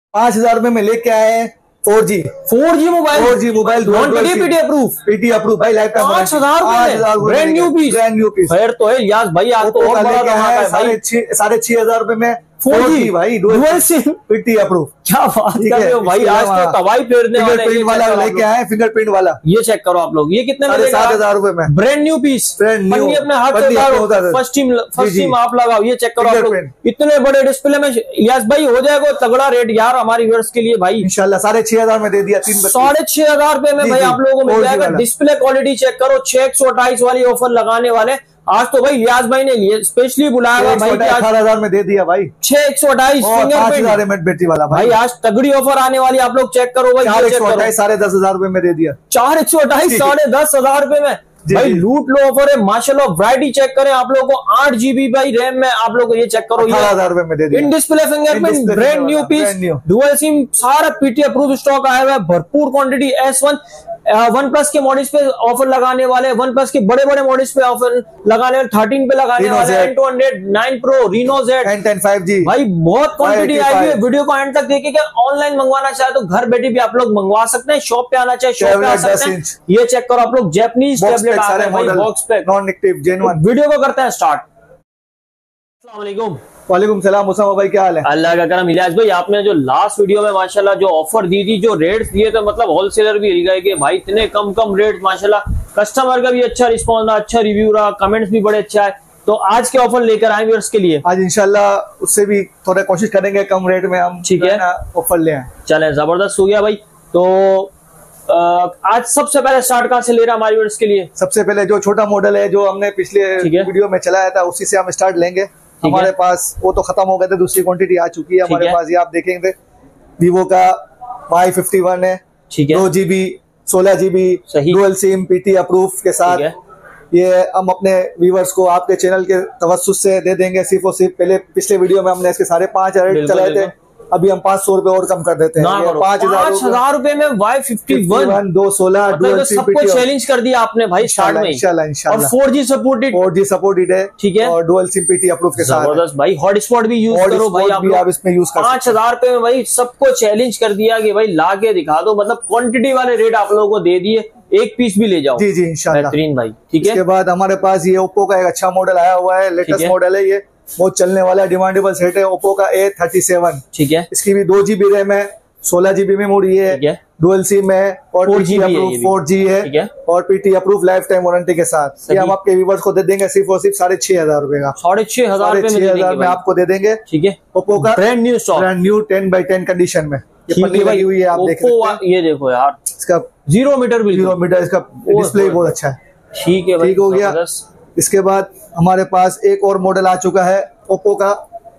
5,000 रुपए में लेके आए हैं 4G mobile, 4G mobile, PT approve, PT approve भाई, lifetime 5,000 brand new piece. खैर तो है यास भाई, आज तो और बड़ा है 6,500 रुपए में 4G भाई, डुअल सिम पीटी अप्रूव। क्या बात कर रहे हो भाई, आज तो तबाही फेरने वाले फिंगरप्रिंट वाला लेके आए, फिंगरप्रिंट वाला। ये चेक करो आप लोग, ये कितने में 7,000 रुपए में ब्रांड न्यू पीस, पन्नी अपने हाथ से उतारो, फर्स्ट टीम आप लगाओ। ये चेक करो आप लोग, इतने बड़े डिस्प्ले में यास भाई हो जाएगा तगड़ा रेट यार हमारी व्यूअर्स के लिए भाई। इंशाल्लाह 6,500 में दे दिया, 6,500 रुपए में भाई आप लोगों को मिल जाएगा। डिस्प्ले क्वालिटी चेक करो, 628 वाली ऑफर लगाने वाले आज तो भाई लियाज भाई ने लिए स्पेशली बुलाया भाई, 18,000 में दे दिया भाई, 6,128 फिंगरप्रिंट बैटरी वाला भाई। आज तगड़ी ऑफर आने वाली, आप लोग चेक करो भाई। 4,128 10,500 रुपए में दे दिया, 4,128 10,500 रुपए में भाई, लूट लो ऑफर है माशाल्लाह। वैरायटी चेक करें आप लोगों को, 8GB भाई रैम में आप लोग ये चेक करो, 18,000 रुपए में दे दिया। In display fingerprint brand new piece, dual sim, सारा पीटी अप्रूव स्टॉक आया हुआ है, भरपूर क्वांटिटी। वन प्लस के मॉडल्स पे ऑफर लगाने वाले, वन प्लस के बड़े बड़े मॉडल्स पे ऑफर लगाने वाले, 13 पे लगाने वाले, N200, 9 Pro, Reno Z, N10 5G भाई बहुत क्वांटिटी आई हुई है। वीडियो को एंड तक देखिए, ऑनलाइन मंगवाना चाहे तो घर बैठे भी आप लोग मंगवा सकते हैं, शॉप पे आना चाहे शॉप पे आ सकते हैं। ये चेक करो आप लोग, जैपनीज टैबलेट आ रहे हैं भाई, box pack, non active genuine. Video को करते हैं स्टार्ट। अस्सलाम वालेकुम। वालेकुम सलाम मुसामा भाई, क्या हाल है? अल्लाह का करम। इलियास भाई आपने जो लास्ट वीडियो में माशाल्लाह जो ऑफर दी थी, जो रेट्स दिए थे, मतलब होलसेलर भी हिल गए कि भाई इतने कम रेट, माशाल्लाह कस्टमर का भी अच्छा रिस्पॉन्स रहा, अच्छा रिव्यू रहा, कमेंट्स भी बड़े अच्छा है। तो आज के ऑफर लेकर आए व्यूअर्स के लिए, आज इंशाल्लाह उससे भी थोड़ा कोशिश करेंगे कम रेट में हम, ठीक है, ऑफर ले आए। चले, जबरदस्त हो गया भाई। तो आज सबसे पहले स्टार्ट कहाँ से ले रहा हमारे व्यूअर्स के लिए? सबसे पहले जो छोटा मॉडल है जो हमने पिछले वीडियो में चलाया था, उसी से हम स्टार्ट लेंगे। हमारे पास वो तो खत्म हो गए थे, दूसरी क्वांटिटी आ चुकी है हमारे पास। ये आप देखेंगे वीवो का Y51 है, 2GB 16GB dual sim PT approve के साथ। ये हम अपने व्यूवर्स को आपके चैनल के तवज्जुह से दे देंगे, सिर्फ और सिर्फ। पहले पिछले वीडियो में हमने इसके सारे 5 रेट चलाए थे, अभी हम 500 रुपए और कम कर देते हैं। 5,000 रुपए में Y51 216 डुअल सिम सबको चैलेंज कर दिया आपने भाई स्टार्ट में। इंशाल्लाह और 4G सपोर्टेड है, ठीक है, और डुअल सिम पीटी अप्रूव के साथ। जबरदस्त भाई, हॉटस्पॉट भी यूज करो भाई आप इसमें यूज कर। 5,000 रुपए में भाई सबको चैलेंज कर दिया कि भाई ला के दिखा दो, मतलब क्वांटिटी वाले रेट आप लोगों को दे दिए, एक पीस भी ले जाओ। जी इंशाल्लाह बेहतरीन भाई, ठीक है। इसके बाद हमारे पास ये ओप्पो का एक अच्छा मॉडल आया हुआ है, लेटेस्ट मॉडल है, ये बहुत चलने वाला डिमांडेबल सेट है, ओप्पो का A37, ठीक है। इसकी भी 2GB रैम है, 16GB मेमोरी है, डुअल सिम है, और 4G है, और PT approve lifetime warranty के साथ। ये हम आपके व्यूअर्स को दे देंगे सिर्फ और सिर्फ 6,500 रुपए का, 6,500 में आपको दे देंगे, ठीक है। ओप्पो का ब्रांड न्यू 10x10 कंडीशन में ये पन्नी लगी हुई है, आप देख सकते हैं। ये देखो यार, इसका 0 मीटर, इसका डिस्प्ले बहुत अच्छा है, ठीक है, ठीक हो गया। इसके बाद हमारे पास एक और मॉडल आ चुका है, ओप्पो का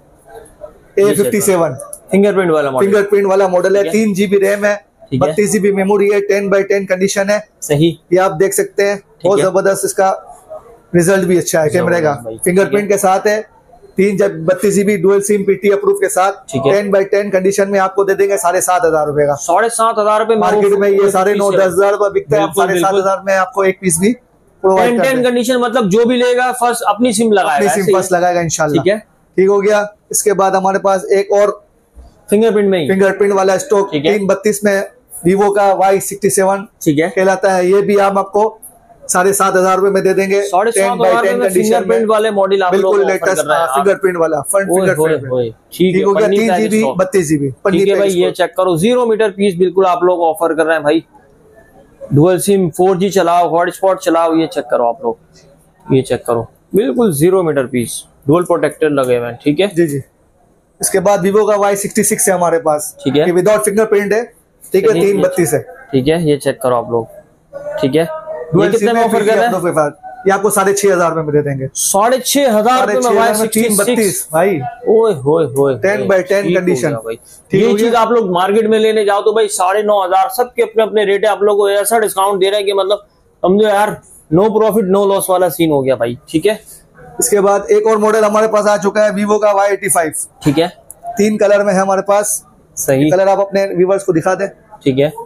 A57 फिंगरप्रिंट वाला मॉडल है, 3GB रैम है, 32GB मेमोरी है, 10x10 कंडीशन है, सही। ये आप देख सकते हैं, बहुत जबरदस्त। इसका रिजल्ट भी अच्छा है कैमरे का, फिंगरप्रिंट के साथ है, 32GB dual sim PT approve के साथ, 10x10 कंडीशन में आपको दे देंगे 7,500 रुपए का। 7,500 रुपए मार्केट में ये 9,500-10,000 रुपए बिकता है, 7,500 में आपको एक पीस भी 10 कंडीशन, मतलब जो भी लेगा फर्स्ट अपनी सिम लगाएगा, सिम फर्स्ट लगाएगा इंशाल्लाह, ठीक है, ठीक हो गया। इसके बाद हमारे पास एक और फिंगरप्रिंट वाला स्टॉक 332 में वीवो का Y67, ठीक है, कहलाता है। ये भी हम आपको 7,500 रुपए में दे देंगे, 10x10 कंडीशन में वाले मॉडल आप बिल्कुल लेटेस्ट फिंगरप्रिंट वाला, फ्रंट फिंगरप्रिंट, ठीक हो गया। 3GB 32GB, ठीक है भाई। ये चेक करो, 0 मीटर पीस बिल्कुल आप लोग ऑफर कर रहे हैं भाई। डुअल सिम 4G चलाओ, हॉटस्पॉट चलाओ, ये चेक करो आप लोग, ये चेक करो, बिल्कुल 0 मीटर पीस, डुअल प्रोटेक्टर लगे हुए हैं, ठीक है जी। इसके बाद वीवो का Y66 है हमारे पास, ठीक है, विदाउट फिंगरप्रिंट है, ठीक है, 332 है, ठीक है। ये चेक करो आप लोग, ठीक है। ये कितने में ऑफर कर रहे हैं? ये आपको 6,500 रुपए में दे देंगे, 6,500 रुपए में Y66 भाई, ओए होए 10x10 कंडीशन। ये चीज आप लोग मार्केट में लेने जाओ तो भाई 9,500, सबके अपने अपने रेट है, आप लोग को ऐसा डिस्काउंट दे रहे हैं कि मतलब समझो यार, नो प्रॉफिट नो लॉस वाला सीन हो गया भाई, ठीक है। इसके बाद एक और मॉडल हमारे पास आ चुका है, वीवो का Y85, ठीक है, 3 कलर में है हमारे पास, सही। कलर आप अपने व्यूअर्स को दिखा दे, ठीक है,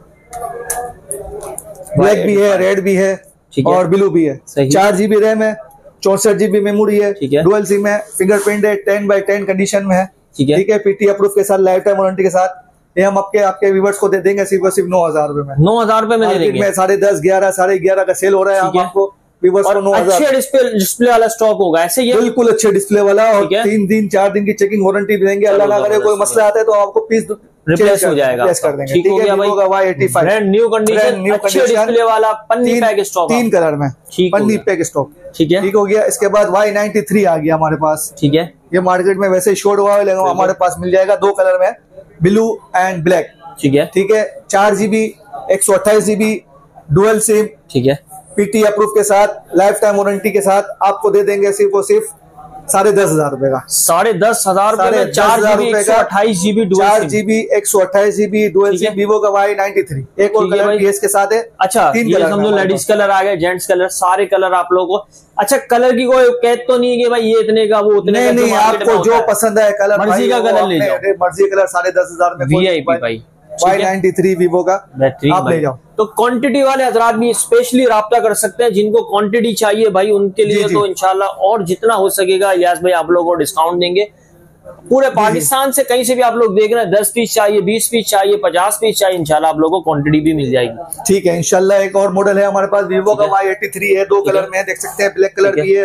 ब्लैक भी है, रेड भी है, और ब्लू भी है, 4GB रैम है, 64GB मेमोरी है, डुअल सिम है, फिंगरप्रिंट है, 10x10 कंडीशन में है, ठीक है, पीटी अप्रूव के साथ, लाइफ टाइम वारंटी के साथ। ये हम आपके व्यूवर्स को दे देंगे सिर्फ 9,000 रुपए में। 9,000 रुपए में दे देंगे। 10:30, 11 का सेल हो रहा है। हम आपको व्यूवर्स को 9,000। अच्छे डिस्प्ले वाला स्टॉक होगा ऐसे, ये बिल्कुल अच्छे डिस्प्ले वाला, और 3 दिन 4 दिन की चेकिंग वारंटी भी देंगे। अल्लाह ना करे कोई मसला आता है तो आपको पीस रिप्लेस हो जाएगा, कर देंगे। ठीक हो गया भाई। Y85 ब्रांड न्यू कंडीशन, अच्छे डिस्प्ले वाला, पन्नी पैक स्टॉक, 3 कलर में पन्नी पैक स्टॉक। ठीक है, ठीक हो गया। इसके बाद Y93 आ गया हमारे पास। ठीक है, ये मार्केट में वैसे शॉर्ट हुआ है, लेकिन हमारे पास मिल जाएगा 2 कलर में, ब्लू एंड ब्लैक। ठीक है, ठीक है। 4 GB 128 GB डुअल सिम, ठीक है, पीटी अप्रूव के साथ, लाइफ टाइम वारंटी के साथ आपको दे देंगे सिर्फ और सिर्फ 10,500 रुपए का। 10,500 रुपए में 4 GB 128 GB dual 4 GB 128 GB dual sim, Vivo का Y93। एक और कलर पीएस के साथ है। अच्छा, ये समझो लेडीज कलर आ गए, जेंट्स कलर, सारे कलर आप लोगों को। अच्छा, कलर की कोई कैद तो नहीं है कि भाई ये इतने का, वो उतने का? नहीं, आपको जो पसंद है कलर, मर्जी का कलर ले जाओ, मर्जी कलर 10,500 में। VIP भाई, Y93 वीवो का आप ले जाओ। तो क्वांटिटी वाले हजरात भी स्पेशली राब्ता कर सकते हैं, जिनको क्वांटिटी चाहिए भाई उनके लिए तो इंशाल्लाह और जितना हो सकेगा इलियास भाई आप लोगों को डिस्काउंट देंगे। पूरे पाकिस्तान से कहीं से भी आप लोग देख रहे हैं, 10 पीस चाहिए, 20 पीस चाहिए, 50 पीस चाहिए, इंशाल्लाह आप लोगों को क्वांटिटी भी मिल जाएगी। ठीक है इंशाल्लाह। एक और मॉडल है हमारे पास, वीवो का Y83 है, 2 कलर में है, देख सकते हैं। ब्लैक कलर भी है,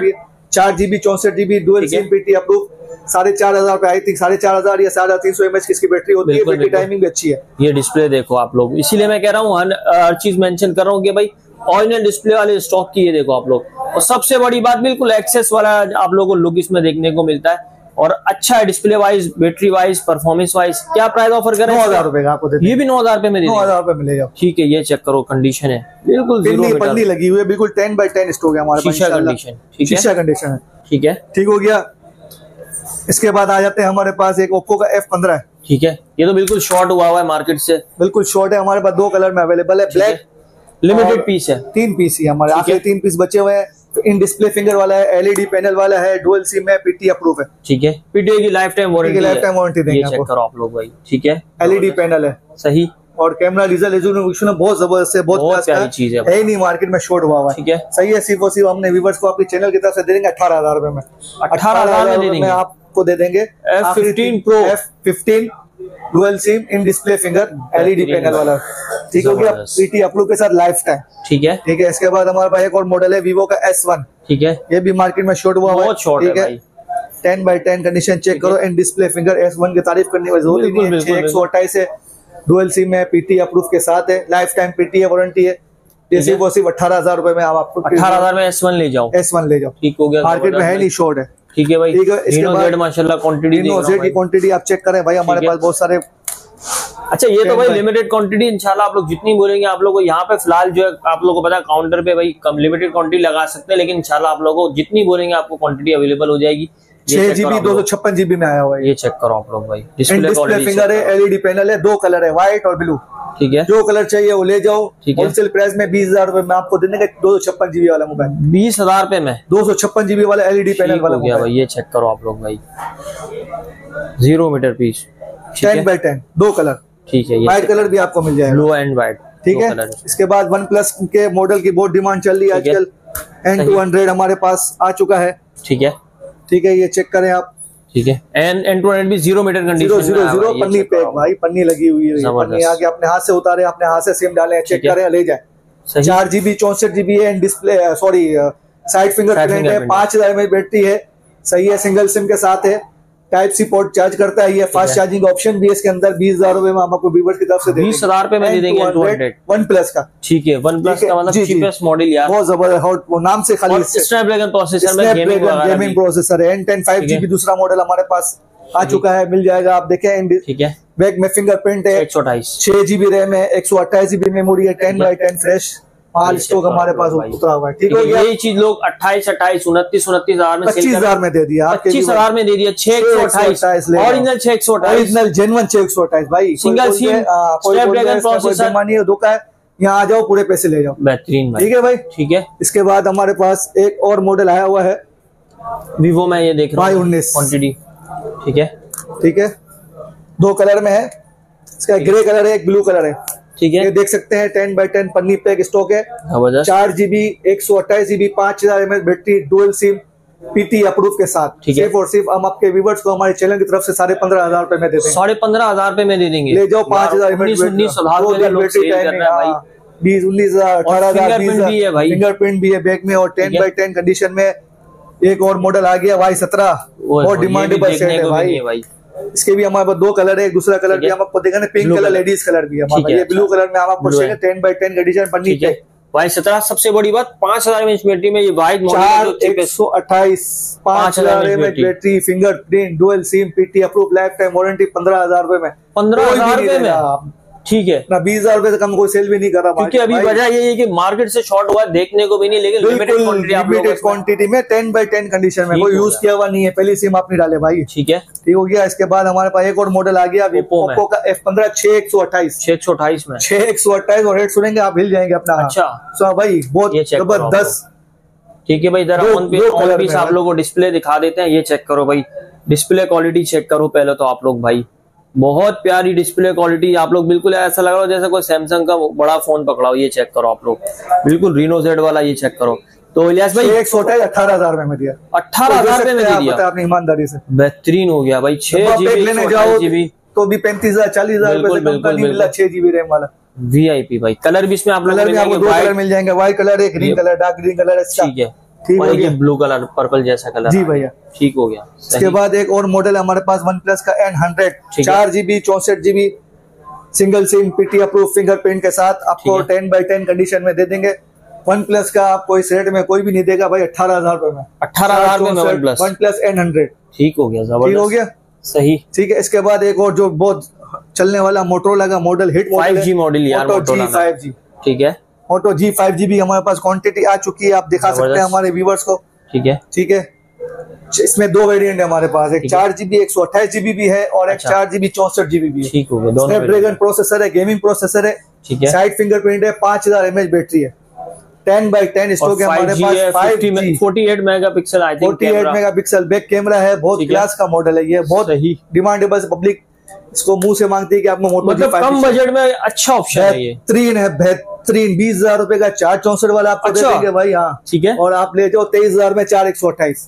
4 GB 64 GB dual sim, PT approve, 4,500 पे आई थिंक, 4,500 या 350 mAh की इसकी बैटरी होती है। बैटरी टाइमिंग भी अच्छी है। ये डिस्प्ले देखो आप लोग, इसीलिए मैं कह रहा हूँ हर चीज मेंशन कर रहा हूँ कि भाई ऑरिजिनल डिस्प्ले वाले स्टॉक की ये देखो आप लोग। और सबसे बड़ी बात, बिल्कुल एक्सेस वाला आप लोगों को लुक इसमें देखने को मिलता है, और अच्छा है display wise, battery wise, performance wise. क्या प्राइस ऑफर करें? 9,000 रुपए का आपको देते हैं। ये भी 9,000 रुपए में 9,000 रुपए मिलेगा। ठीक है, ये चेक करो, कंडीशन है बिल्कुल पन्नी लगी हुई है, बिल्कुल 10x10 स्टॉक है हमारे पास। शीशा कंडीशन, शीशा कंडीशन है। ठीक है, ठीक हो गया। इसके बाद आ जाते हैं हमारे पास एक ओप्पो का F15 है। ठीक है, ये तो बिल्कुल शॉर्ट हुआ है मार्केट से, बिल्कुल शॉर्ट है। हमारे पास 2 कलर में अवेलेबल है, ब्लैक, लिमिटेड पीस है, 3 पीस ही हमारे आखिरी 3 पीस बचे हुए हैं। इन डिस्प्ले फिंगर वाला है, एलईडी पैनल वाला है, डुअल सिम है, पीटी अप्रूव है। ठीक है, पीटी की लाइफ टाइम वारंटी देंगे, चेक करो आप लोग भाई। ठीक है, एलईडी पैनल है, सही, और कैमरा रेजोल्यूशन बहुत जबरदस्त है, बहुत प्यारी चीज है, नहीं मार्केट में शॉर्ट हुआ है। ठीक है, सही है। सिर्फ और सिर्फ हमने व्यूअर्स को आपके चैनल की तरफ से दे देंगे 18,000 रुपए में। 18,000 में आपको दे देंगे F15 Pro, F15 dual sim, in display finger, LED panel वाला। ठीक हो गया, पीटी अप्रूव के साथ, लाइफ टाइम। ठीक है, ठीक है। इसके बाद हमारे पास एक और मॉडल है, वीवो का S1। ठीक है, ये भी मार्केट में शॉर्ट हुआ है, ठीक है। 10x10 कंडीशन चेक करो, इन डिस्प्ले फिंगर। S1 की तारीफ करने की जरूरत नहीं है। 128 है, डुअल सिम है, पीटी अप्रूव के साथ है, लाइफ टाइम पीटी है, वारंटी है। ये सिर्फ 18,000 रुपए में आपको 18,000 में S1 ले जाओ। S1 ले जाओ। ठीक हो गया, मार्केट में है नहीं, शॉर्ट है। ठीक है भाई। ठीक है। इसके बाद माशाल्लाह क्वांटिटी की क्वांटिटी आप चेक करें भाई, हमारे पास बहुत सारे। अच्छा, ये तो भाई लिमिटेड क्वांटिटी, इंशाल्लाह आप लोग जितनी बोलेंगे आप लोग को। यहाँ पे फिलहाल जो है आप लोगों को पता है काउंटर पे भाई कम लिमिटेड क्वांटिटी लगा सकते हैं, लेकिन इंशाल्लाह आप लोगों को जितनी बोलेंगे आपको क्वांटिटी अवेलेबल हो जाएगी। 6 GB 256 GB में आया हुआ है। ये चेक करो आप लोग भाई, डिस्प्ले फिंगर है, एलईडी पैनल है, 2 कलर है, व्हाइट और ब्लू। ठीक है, जो कलर चाहिए वो ले जाओ। होलसेल प्राइस में 20,000 रुपए में आपको देने का 256 GB वाला मोबाइल। 20,000 रुपए में 256 GB वाला एलईडी पैनल वाला हो गया भाई। ये चेक करो आप लोग भाई, 0 मीटर पीस, 10x10, 2 कलर। ठीक है, व्हाइट कलर भी आपको मिल जाएगा, ब्लू एंड व्हाइट। ठीक है। इसके बाद OnePlus के मॉडल की बहुत डिमांड चल रही है आजकल। N200 हमारे पास आ चुका है। ठीक है, ठीक है, ये चेक करें आप। ठीक है, N200 भी 0 मीटर कंडीशन, 0 पन्नी पैक भाई, पन्नी लगी हुई है। पन्नी आके अपने हाथ से उतारे, अपने हाथ से सिम डाले, चेक करें, ले जाए। 4 GB 64 GB है, डिस्प्ले सॉरी साइड फिंगरप्रिंट है, 5,000 mAh बैटरी है। सही है, सिंगल सिम के साथ है, टाइप सी पोर्ट चार्ज करता है। ये फास्ट चार्जिंग ऑप्शन भी है इसके अंदर। 20,000 रुपए में हम आपको व्यूअर्स की तरफ से 20,000 रुपए में दे देंगे। OnePlus का। ठीक है, OnePlus का मतलब चीपेस्ट मॉडल यार, बहुत जबरदस्त, वो नाम से खाली स्नैपड्रैगन प्रोसेसर में गेमिंग प्रोसेसर है। N10 5GB दूसरा मॉडल हमारे पास आ चुका है, मिल जाएगा। आप देखें, ठीक है, बैक में फिंगरप्रिंट है, 128 6 GB रैम है, 128 GB मेमोरी है, 10x10 फ्रेश माल स्टॉक हमारे पास उतरा हुआ है। ठीक है, यही चीज लोग 28, 29,000 में 25,000 में दे दिया, 25,000 में दे दिया। 628 ओरिजिनल 628, ओरिजिनल जेन्युइन 628 भाई, सिंगल सिम स्नैपड्रैगन प्रोसेसर मानी है, धोखा है। यहाँ आ जाओ, पूरे पैसे ले जाओ, बेहतरीन। ठीक है भाई। ठीक है, इसके बाद हमारे पास एक और मॉडल आया हुआ है, वीवो में ये देख रहा हूं, Y19 क्वांटिटी। ठीक है, ठीक है, 2 कलर में है। इसका ग्रे कलर है, एक ब्लू कलर है। ठीक है, ये देख सकते हैं, 10x10 पन्नी पैक स्टॉक है। 4 GB 128 GB 5,000 mAh battery, dual sim, PT approve के साथ, सिर्फ और सिर्फ हम आपके व्यूअर्स को हमारे चैनल की तरफ से 15,500 रुपए में दे देंगे। 15,500 रुपए में दे देंगे। ले जाओ 5,000 20, 19,000, 18,000 फिंगरप्रिंट भी है बैक में, और 10x10 कंडीशन में एक और मॉडल आ गया Y17, बहुत डिमांडेबल सेट है भाई। इसके भी हमारे पास 2 कलर है, एक दूसरा कलर भी हम आपको देखेंगे, पिंक कलर लेडीज कलर भी है, ये ब्लू कलर में हम आपको 10x10 कंडीशन पन्नी पे। Y17 सबसे बड़ी बात 5,000 mAh बैटरी में, ये wide model 128 5,000 mAh battery, fingerprint, dual sim, PT approve, lifetime warranty, 15,000 रुपए में। 15,000 रुपए में, ठीक है ना। 20,000 रुपए से कम कोई सेल भी नहीं कर रहा, क्योंकि अभी वजह ये है कि मार्केट से शॉर्ट हुआ देखने को भी नहीं, लेकिन लिमिटेड क्वांटिटी में 10x10 कंडीशन में, कोई यूज किया हुआ नहीं है, पहली सिम आप नहीं डाले भाई। ठीक है, ठीक हो गया। इसके बाद हमारे पास एक और मॉडल आ गया ओप्पो का F15 628 में, 628 और रेट सुनेंगे आप हिल जाएंगे अपना। अच्छा भाई बहुत जबरदस्त। ठीक है भाई, जरा ऑन पीस आप लोगों को डिस्प्ले दिखा देते हैं, ये चेक करो भाई, डिस्प्ले क्वालिटी चेक करो पहले तो आप लोग भाई, बहुत प्यारी डिस्प्ले क्वालिटी। आप लोग बिल्कुल ऐसा लग रहा हो जैसे कोई सैमसंग का बड़ा फोन पकड़ा हो, ये चेक करो आप लोग, बिल्कुल रीनो Z वाला, ये चेक करो। तो इलियास भाई 18,000 में दिया, 18,000 में दिया, अपनी ईमानदारी से बेहतरीन हो गया भाई। 6GB लेने जाओ तो भी 35,000 40,000 रुपए से कम का नहीं मिला, 6GB रैम वाला VIP भाई। कलर भी इसमें आप लोग 2 कलर मिल जाएंगे, व्हाइट कलर, एक green colour, dark green colour. ठीक है, ठीक है, ब्लू कलर पर्पल जैसा कलर। जी भैया, ठीक हो गया। इसके बाद एक और मॉडल हमारे पास OnePlus का N100 4GB 64GB single sim, PT approve, fingerprint के साथ आपको 10x10 कंडीशन में दे देंगे। OnePlus का आपको इस रेट में कोई भी नहीं देगा भाई, 18,000 रुपए में, 18,000 में OnePlus N100। ठीक हो गया, ठीक हो गया, सही। ठीक है। इसके बाद एक और जो बहुत चलने वाला मोटरोला का model, hit model 5G model यार, मोटो G5G। ठीक है, मोटो G5G भी हमारे पास क्वांटिटी आ चुकी है, आप दिखा सकते हैं हमारे व्यूवर्स को। ठीक है, ठीक है। इसमें 2 वेरिएंट है हमारे पास, एक 4GB 128GB भी है और एक 4GB 64GB भी है। ठीक हो गया, स्नैपड्रैगन प्रोसेसर है, गेमिंग प्रोसेसर है, ठीक है, साइड फिंगरप्रिंट है, 5,000 mAh बैटरी है, 10x10 स्टॉक है हमारे पास, 5G 48 megapixel, I think 48 megapixel back camera है, बहुत क्लास का मॉडल है ये, बहुत डिमांडेबल, पब्लिक इसको मुंह से मांगती है कि आपको मोटो मतलब कम बजट में अच्छा ऑप्शन है, ये बेहतरीन है, बेहतरीन। 20,000 रुपए का 464 वाला आपको दे देंगे भाई। हाँ ठीक है, और आप ले जाओ 23,000 में 4128,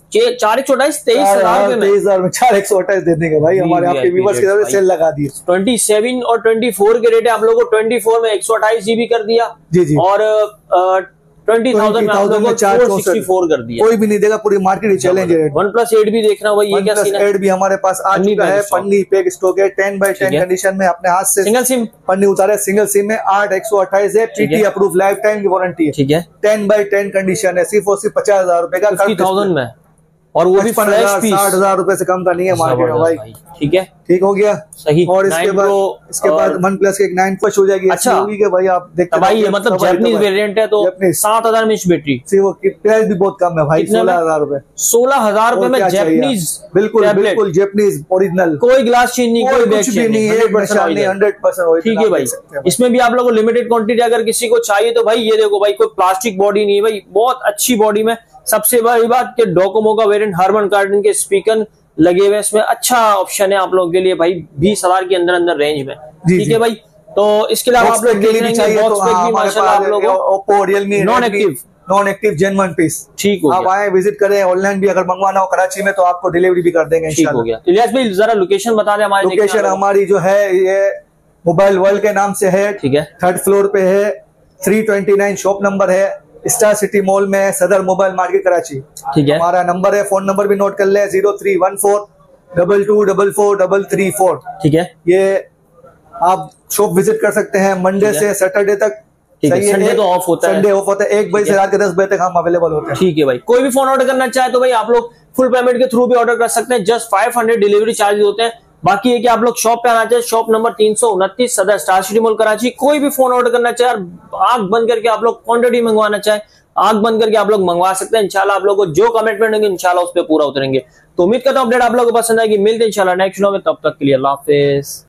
23,000 में 4128 दे देंगे भाई, हमारे आपके व्यूअर्स की तरफ से सेल लगा दी। 27 और 24 के रेट है, आप लोगों को 24 में 128GB कर दिया जी जी, और 20,000 में आप लोगों को 464 कर दिया, कोई भी नहीं देगा, पूरी मार्केट चैलेंज है। OnePlus 8 भी देखना भाई, ये क्या सीन है, 8 भी हमारे पास आ चुका है, पन्नी पैक स्टॉक है, 10x10 कंडीशन में, अपने हाथ से सिंगल सिम पन्नी उतारे, सिंगल सिम में 8 128 है, PT अप्रूव, लाइफ टाइम की वारंटी है। ठीक है, 10x10 कंडीशन है, सिर्फ और सिर्फ 50,000 रुपए का, 50,000 में, और वो भी 60,000 रुपए से कम का नहीं है मार्केट में भाई। ठीक है, ठीक हो गया, सही। और इसके बाद OnePlus की एक 9 Plus हो जाएगी। अच्छा होगी कि भाई आप देखते भाई, ये मतलब जैपनीज वेरिएंट है, तो 7,000 mAh बैटरी, प्राइस भी बहुत कम है भाई, 16,000 रुपए, 16,000 रुपए में जैपनीज, बिल्कुल बिल्कुल जैपनीज ओरिजिनल, कोई ग्लास चेंज नहीं, कोई बैक चेंज नहीं, 100%। ठीक है भाई, इसमें भी आप लोगों को लिमिटेड क्वांटिटी अगर किसी को चाहिए तो भाई ये देखो भाई, कोई प्लास्टिक बॉडी नहीं है भाई, बहुत अच्छी बॉडी में। सबसे बड़ी बात कि डोकोमो का वेरिएंट, हार्मन कार्डन के स्पीकर लगे हुए, इसमें अच्छा ऑप्शन है आप लोगों के लिए भाई, 20,000 के अंदर रेंज में। ठीक है भाई, तो इसके अलावा आप लोग देख रहे हैं बॉक्स पैक भी माशाल्लाह आप लोगों को, Oppo, Realme non active Gen 1 पीस। ठीक हो गया, आप आए विजिट करें, ऑनलाइन भी अगर मंगवाना हो कराची में तो आपको डिलीवरी भी कर देंगे। ठीक हो गया। इलियास भाई जरा लोकेशन बता दें हमारी। लोकेशन हमारी जो है ये मोबाइल वर्ल्ड के नाम से है, ठीक है, 3rd फ्लोर पे है, 329 शॉप नंबर है, स्टार सिटी मॉल में, सदर मोबाइल मार्केट कराची। ठीक है, हमारा नंबर है, फोन नंबर भी नोट कर ले, 0314224434। ठीक है, ये आप शॉप विजिट कर सकते हैं मंडे से सैटरडे तक। संडे तो ऑफ होता है, संडे ऑफ होता है, 1 बजे से रात के 10 बजे तक हम अवेलेबल होते हैं। ठीक है भाई, कोई भी फोन ऑर्डर करना चाहे तो भाई आप लोग फुल पेमेंट के थ्रू भी ऑर्डर कर सकते हैं, जस्ट 500 डिलीवरी चार्जेस होते हैं। बाकी है कि आप लोग शॉप पे आना चाहे, शॉप नंबर 329 सदर स्टार सिटी मॉल कराची। कोई भी फोन ऑर्डर करना चाहे, आंख बंद करके आप लोग क्वांटिटी मंगवाना चाहे, आंख बंद करके आप लोग मंगवा सकते हैं। इंशाल्लाह आप लोगों को जो कमिटमेंट होंगे इंशाल्लाह उस पर पूरा उतरेंगे। तो उम्मीद करता हूँ अपडेट आप लोगों को पसंद आएगी। मिलते हैं इंशाल्लाह नेक्स्ट वीडियो में, तब तक के लिए अल्लाह हाफिज।